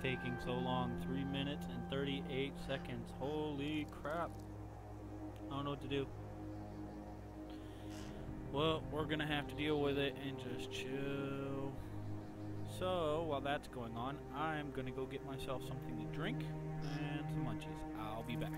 taking so long? 3 minutes and 38 seconds. Holy crap. I don't know what to do. Well, we're gonna have to deal with it and just chill. So, while that's going on, I'm gonna go get myself something to drink and some munchies. I'll be back.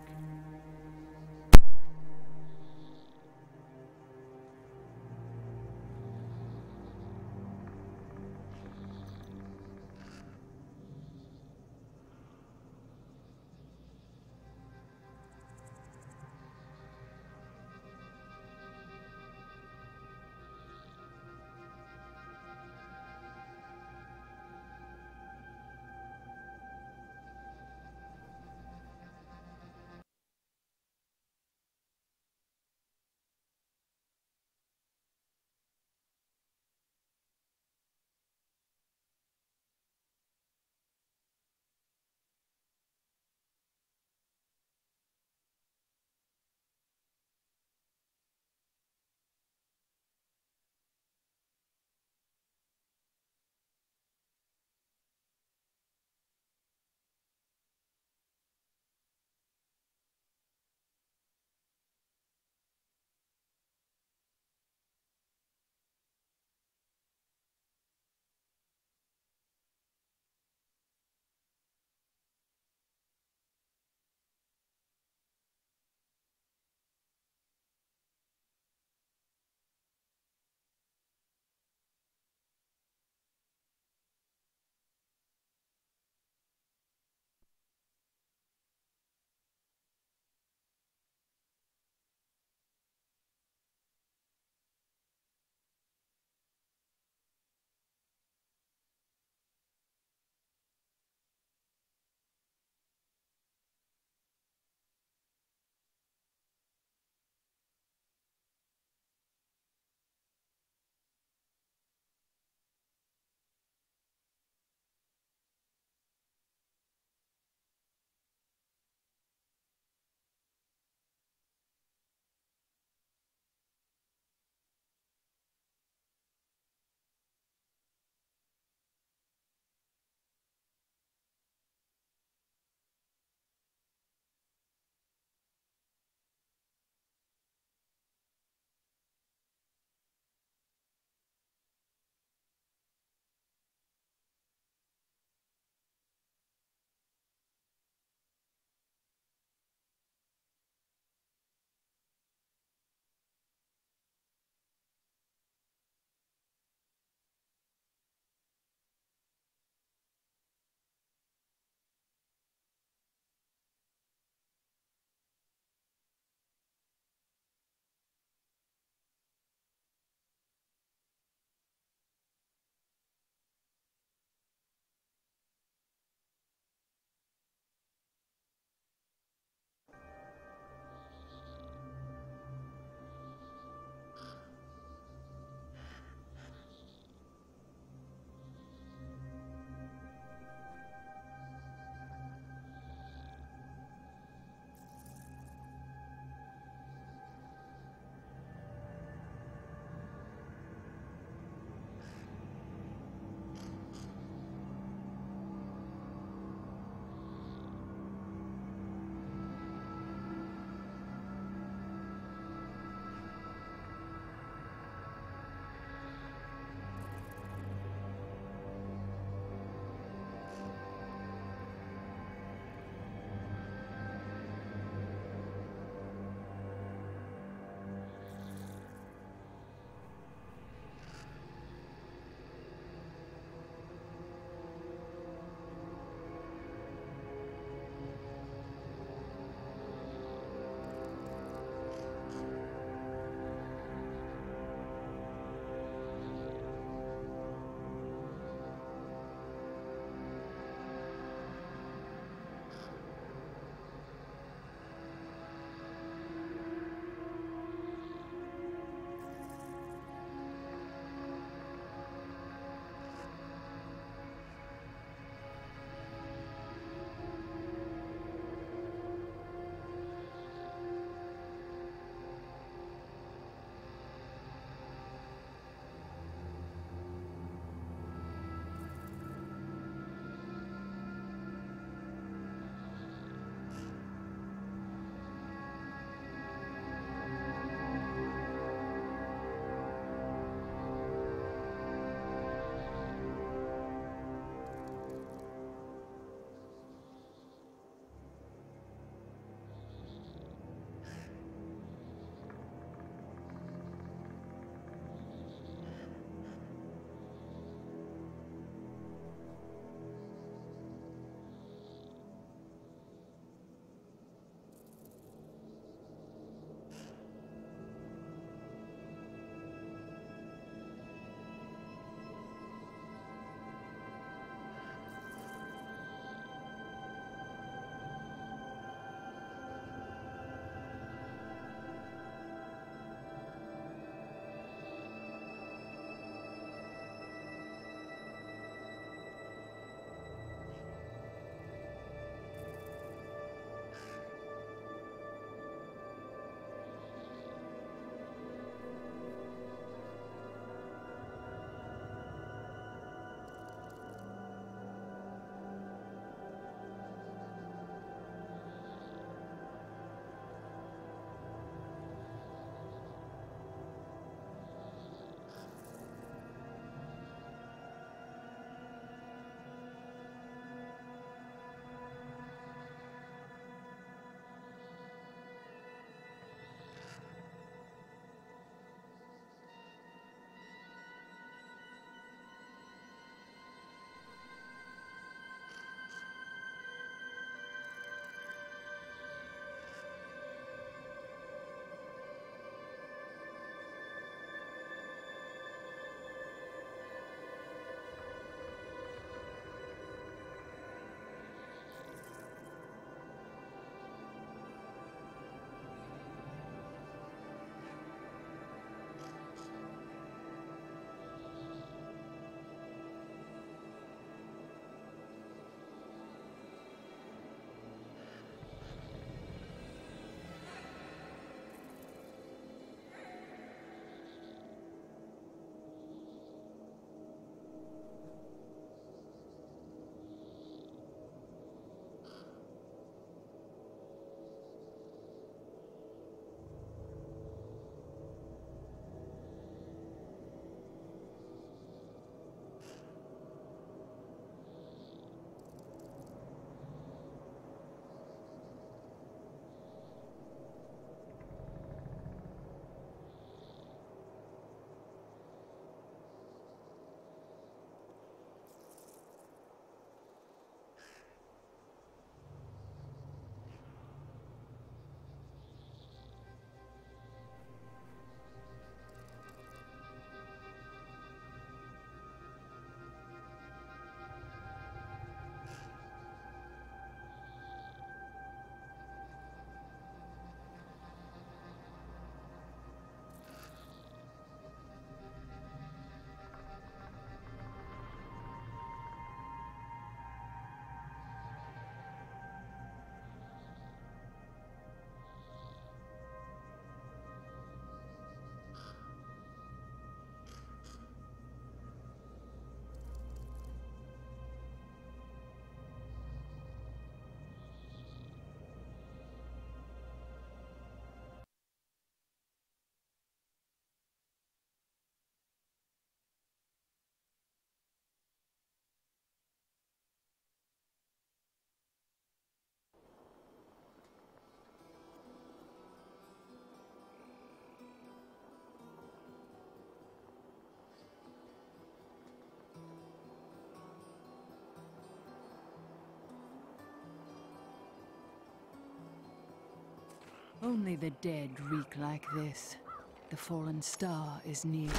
Only the dead reek like this. The fallen star is near.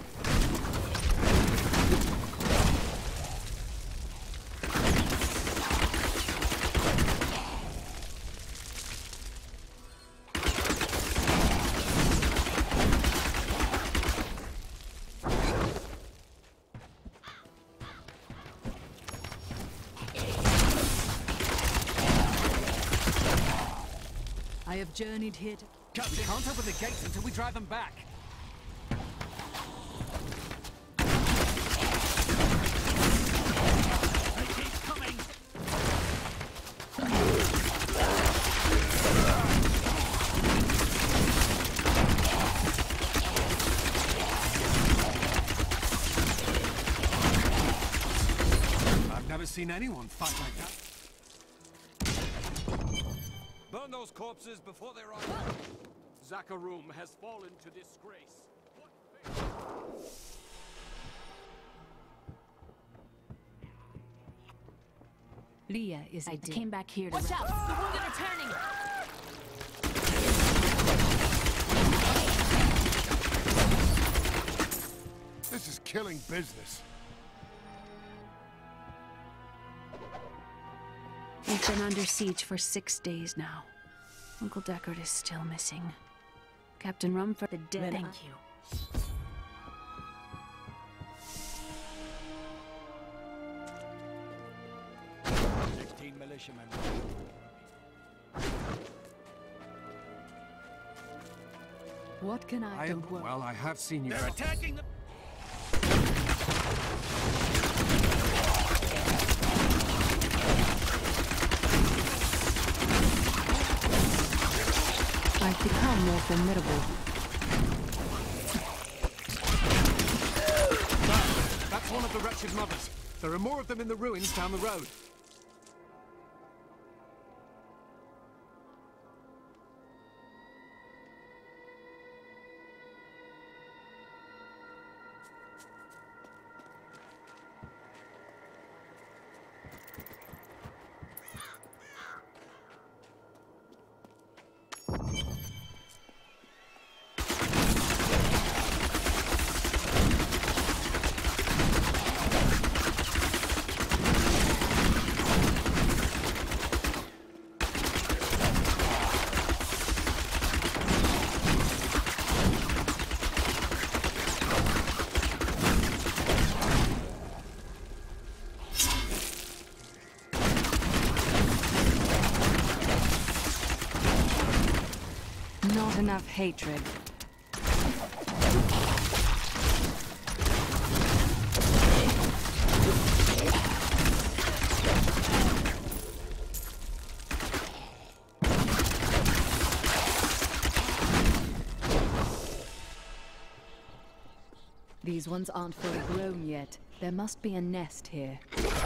I have journeyed here to... We can't open the gates until we drive them back. They keep coming. I've never seen anyone fight like that. Burn those corpses before they rise. Zakharum has fallen to disgrace. Leah is... I came back here to... Watch out! The wounded are turning! This is killing business. We've been under siege for 6 days now. Uncle Deckard is still missing. Captain Rumford, the dead. Thank you. 16 militiamen. What can I do? Well, I have seen you. They're attacking the... I've become more formidable. That's one of the wretched mothers. There are more of them in the ruins down the road. Not enough hatred. These ones aren't fully grown yet. There must be a nest here.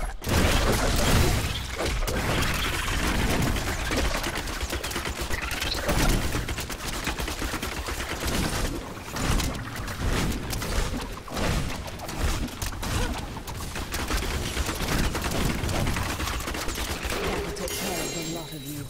That'll take care of a lot of you.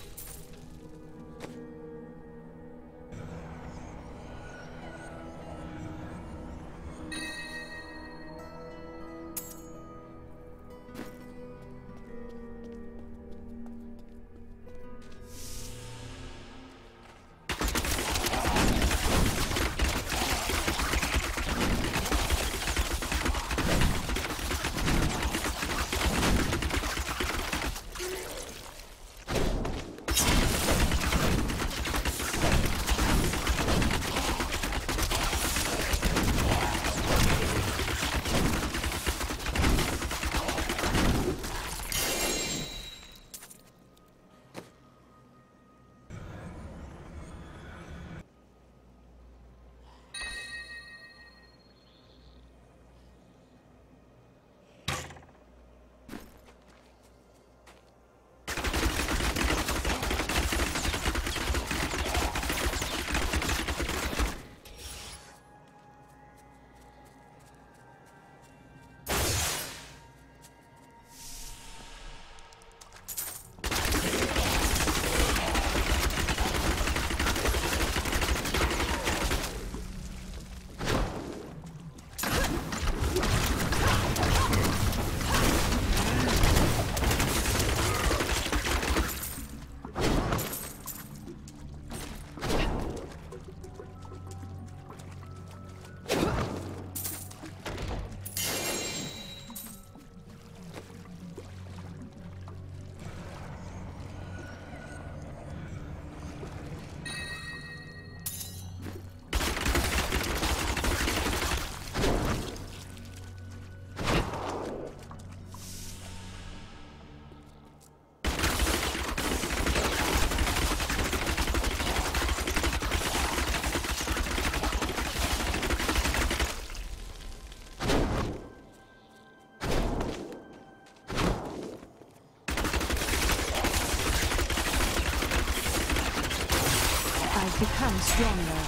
become stronger.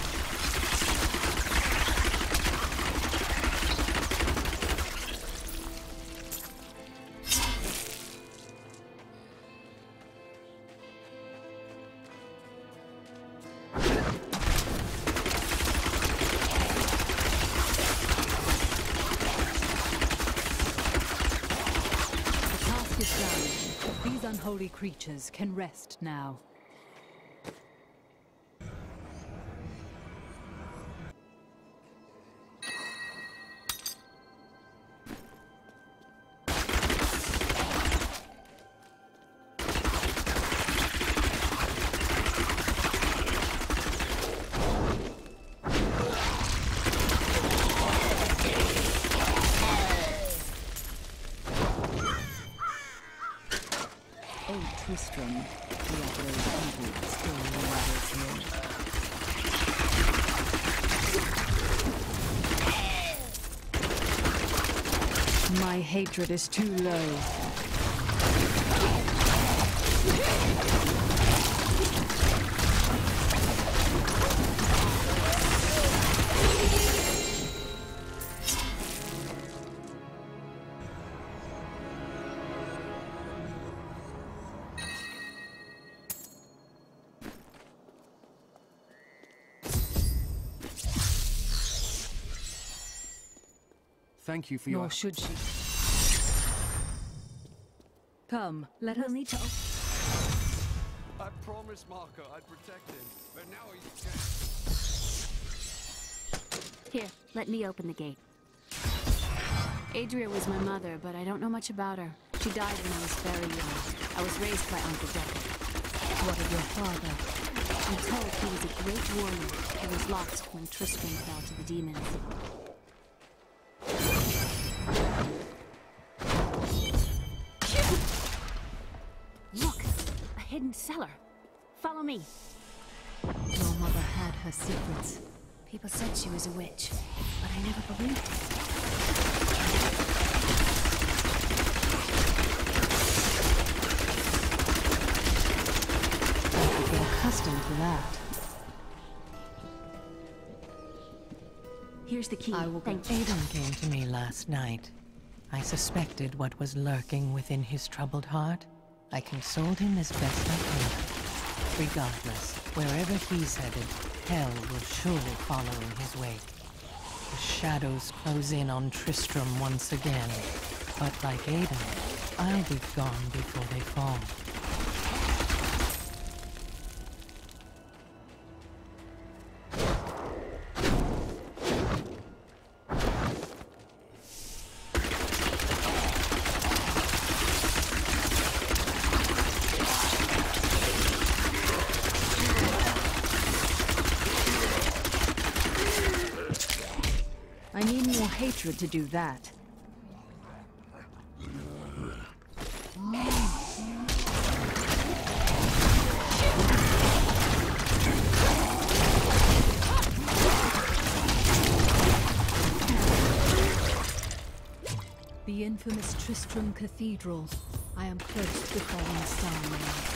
These unholy creatures can rest now. Tristram, the other evil, still lies here. My hatred is too low. Thank you for your... Nor should she. Come, let us need to... I promised Marco I'd protect him, but now he's dead. Here, let me open the gate. Adria was my mother, but I don't know much about her. She died when I was very young. I was raised by Uncle Deckard. What of your father? I'm told he was a great warrior who was lost when Tristram fell to the demons. Look! A hidden cellar! Follow me! Your mother had her secrets. People said she was a witch, but I never believed it. I could get accustomed to that. Here's the key. I will go. Aiden came to me last night. I suspected what was lurking within his troubled heart. I consoled him as best I could. Regardless, wherever he's headed, hell will surely follow in his wake. The shadows close in on Tristram once again. But like Aiden, I'll be gone before they fall. I need more hatred to do that. The infamous Tristram Cathedral. I am close to the falling star now.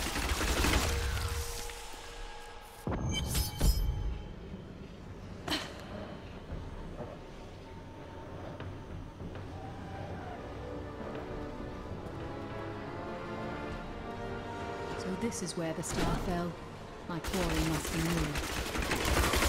So this is where the star fell. My quarry must be moved.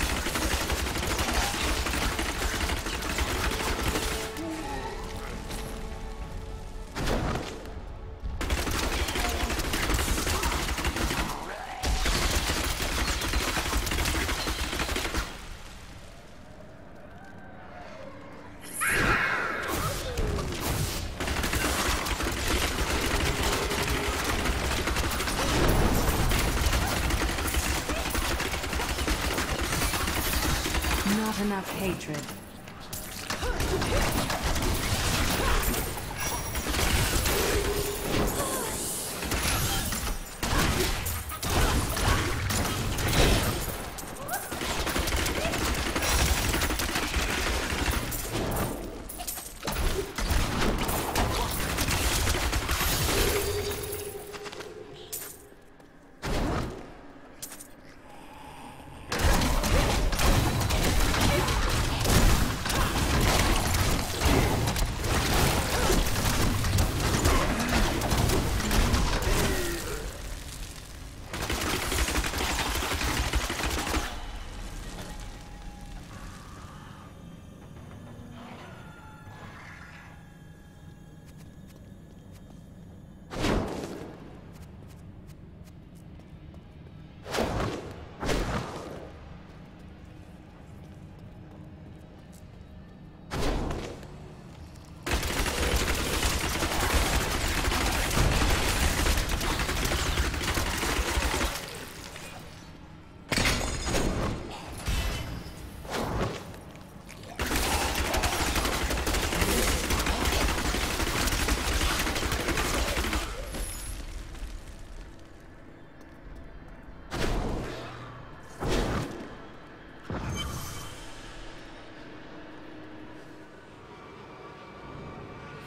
Not enough hatred.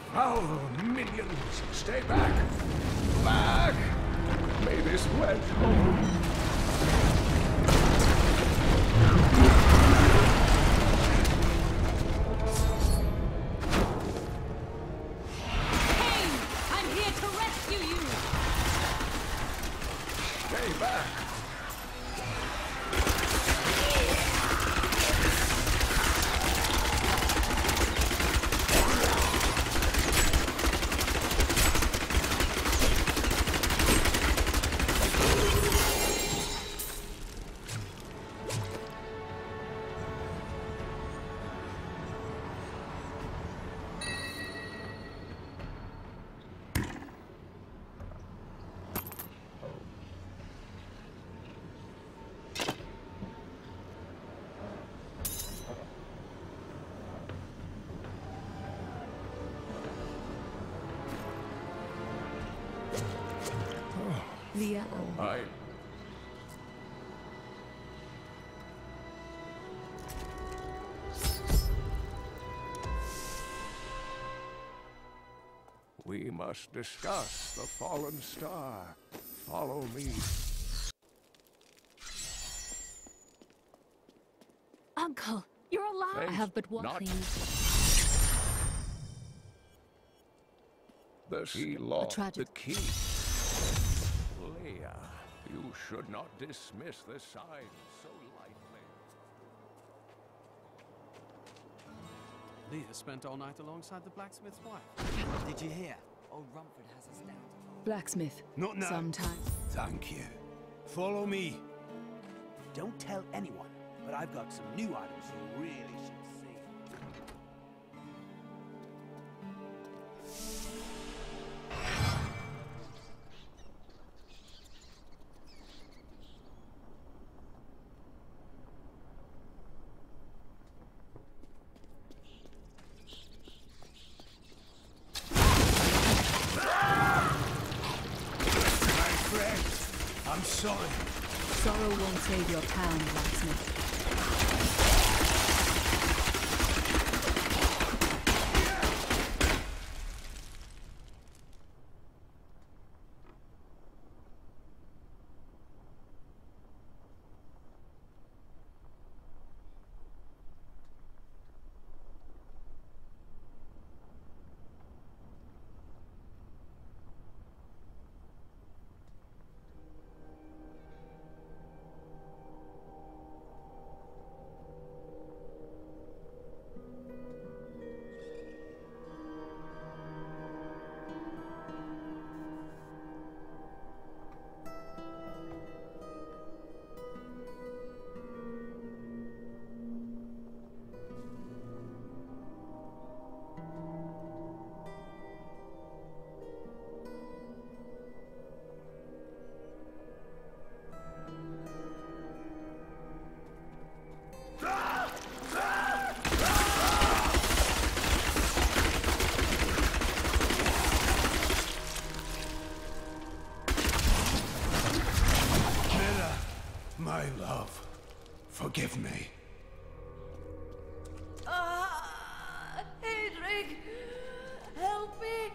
Foul minions, stay back! Back! May this wedge hold. Cain! I'm here to rescue you! Stay back! Leah, We must discuss the fallen star. Follow me. Uncle, you're alive. I have but one Not- plea. The sea lost the tragic- key. Leia, you should not dismiss the signs so lightly. Leah spent all night alongside the blacksmith's wife. Did you hear? Old Rumford has us down. Blacksmith. Not now. Sometime. Thank you. Follow me. Don't tell anyone, but I've got some new items you really should see. My friend, I'm sorry. Sorrow won't save your town, blacksmith. My love, forgive me. Adric! Help me!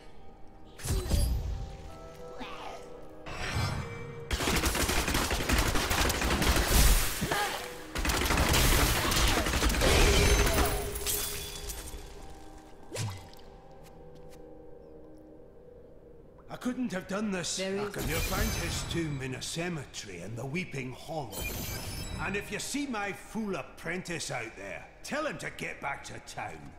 I couldn't have done this. There is- You'll find his tomb in a cemetery in the Weeping Hollow. And if you see my fool apprentice out there, tell him to get back to town.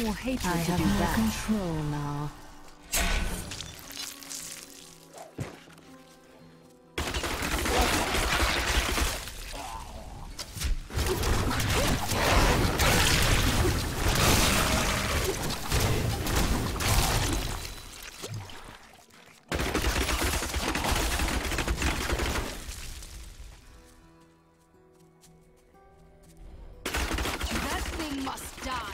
more hatred I to have do more that. control now. That thing must die.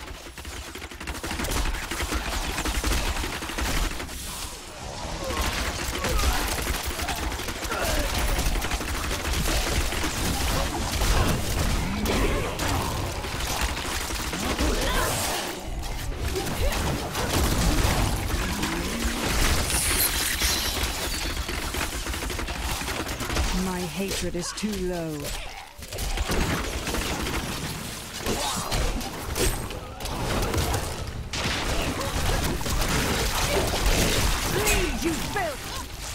My hatred is too low. Bleed, you filth!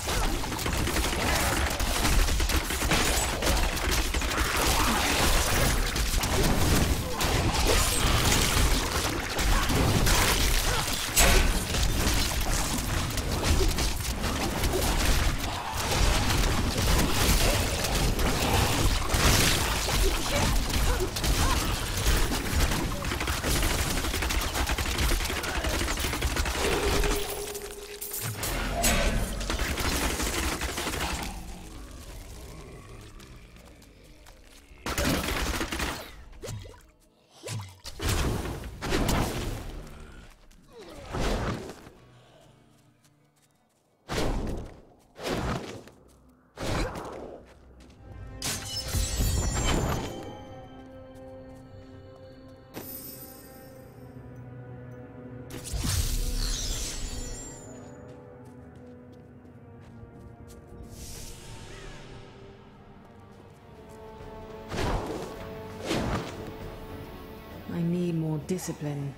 I need more discipline.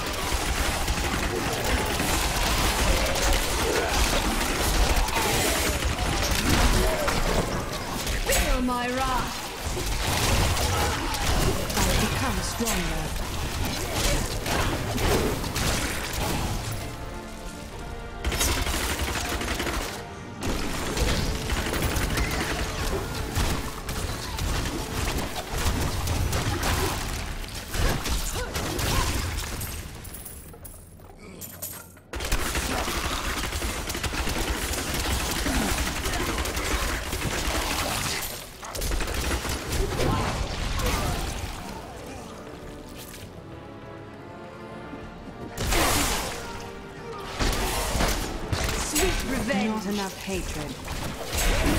Feel my wrath! I've become stronger. Sweet revenge! Not enough hatred.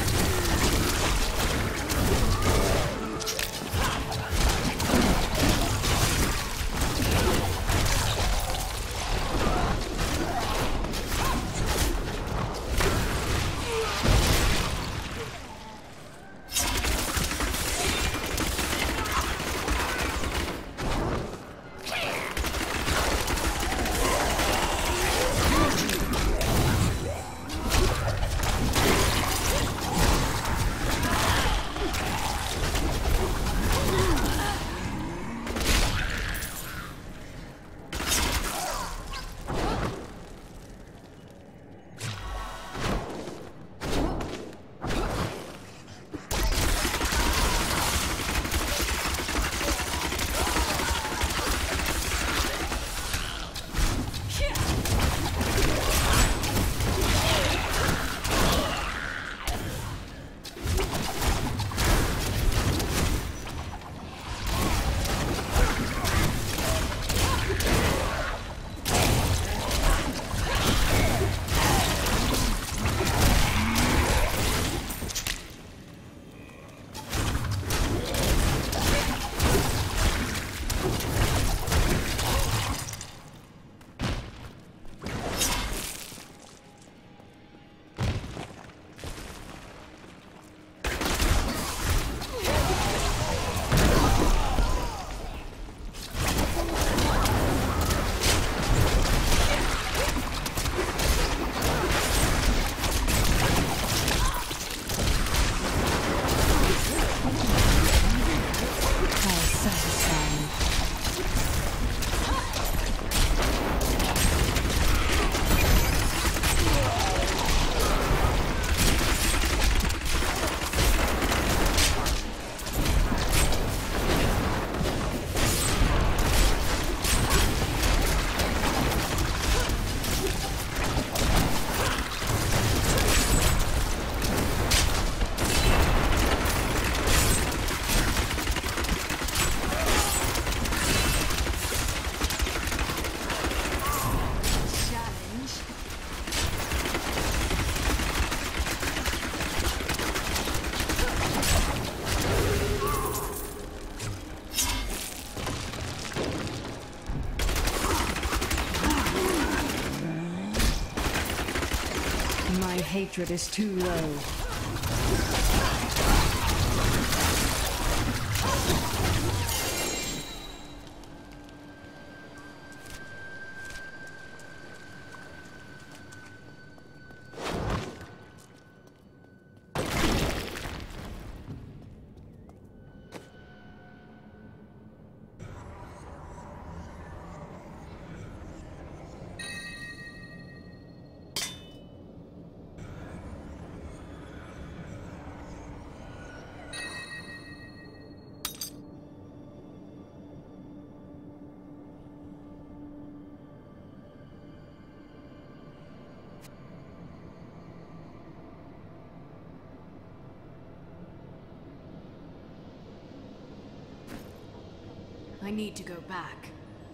hatred is too low. I need to go back.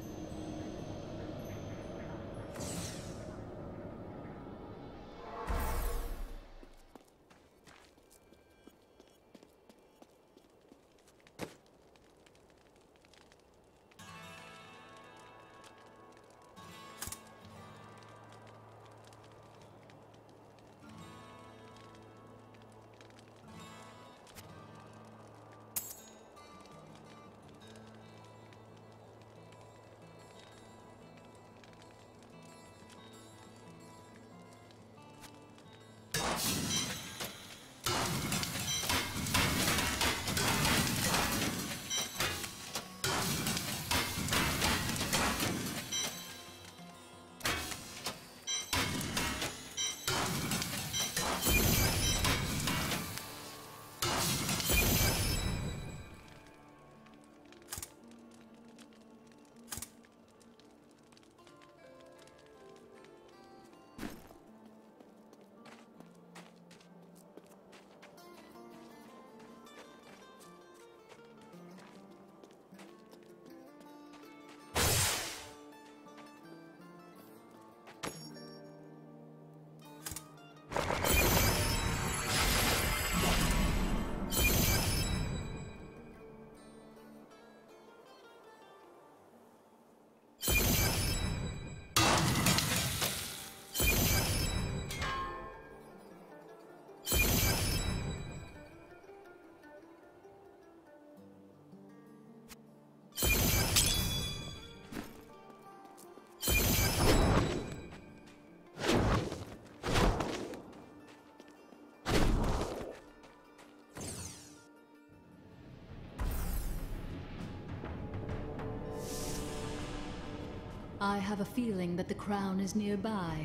I have a feeling that the crown is nearby.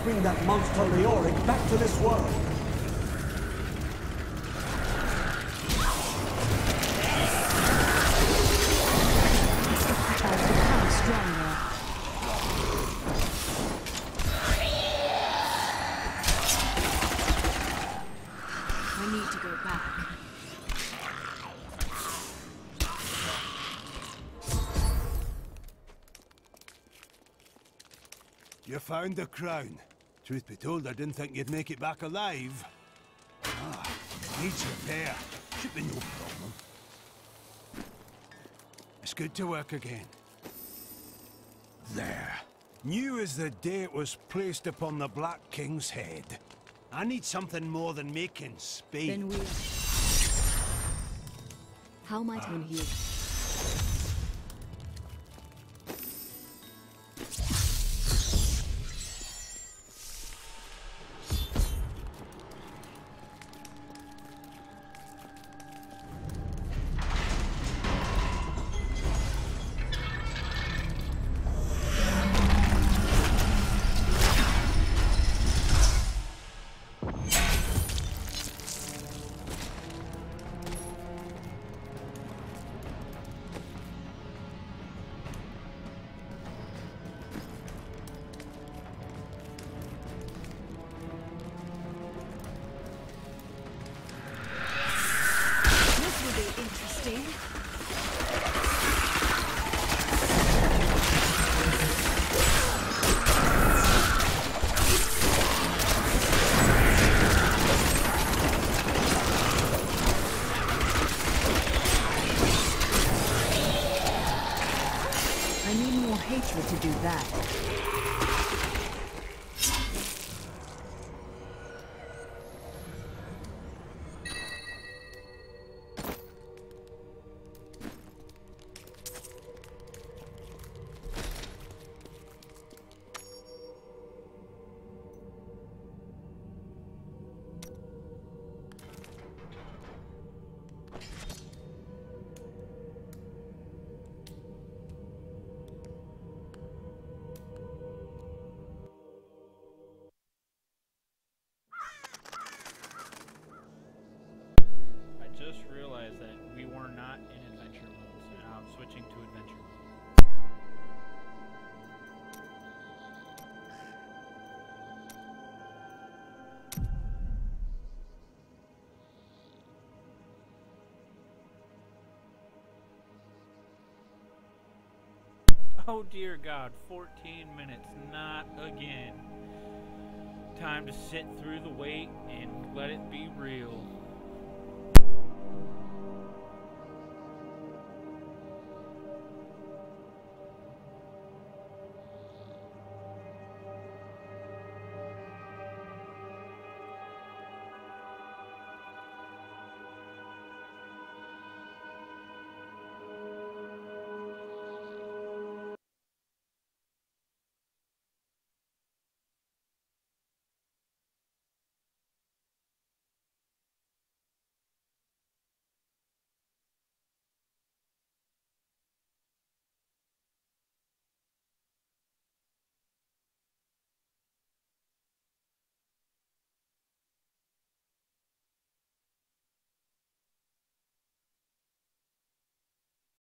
bring that monster Leoric back to this world. I've become stronger. I need to go back. You found the crown. Truth be told, I didn't think you'd make it back alive. Ah, needs repair. Should be no problem. It's good to work again. There. New as the day it was placed upon the Black King's head. I need something more than making speed. Then we... How might one heal? Hatred to do that. That we were not in adventure mode, so now I'm switching to adventure mode. Oh dear God, 14 minutes, not again. Time to sit through the wait and let it be real.